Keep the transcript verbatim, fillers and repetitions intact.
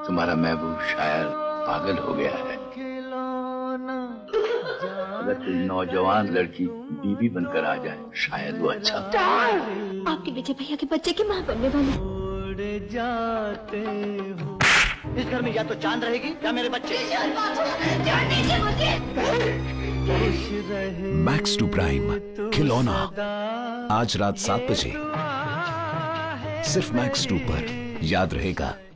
तुम्हारा महबूब शायर पागल हो गया है। अगर कोई नौजवान लड़की बीवी बनकर आ जाए शायद वो अच्छा। आपके विजय भैया के बच्चे की माँ बनने वाली। जाते हो इस घर में या तो चांद रहेगी या मेरे बच्चे। मैक्स टू प्राइम खिलौना आज रात सात बजे सिर्फ मैक्स टू पर। याद रहेगा।